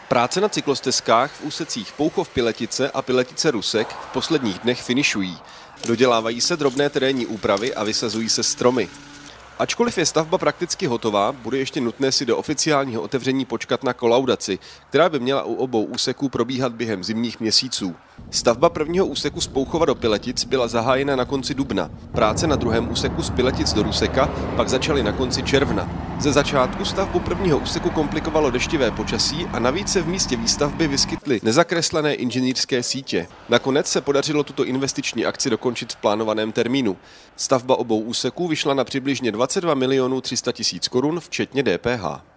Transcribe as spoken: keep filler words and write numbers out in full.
Práce na cyklostezkách v úsecích Pouchov-Piletice a Piletice-Rusek v posledních dnech finišují. Dodělávají se drobné terénní úpravy a vysazují se stromy. Ačkoliv je stavba prakticky hotová, bude ještě nutné si do oficiálního otevření počkat na kolaudaci, která by měla u obou úseků probíhat během zimních měsíců. Stavba prvního úseku z Pouchova do Piletic byla zahájena na konci dubna. Práce na druhém úseku z Piletic do Ruseka pak začaly na konci června. Ze začátku stavbu prvního úseku komplikovalo deštivé počasí a navíc se v místě výstavby vyskytly nezakreslené inženýrské sítě. Nakonec se podařilo tuto investiční akci dokončit v plánovaném termínu. Stavba obou úseků vyšla na přibližně dvacet dva milionů tři sta tisíc korun včetně D P H.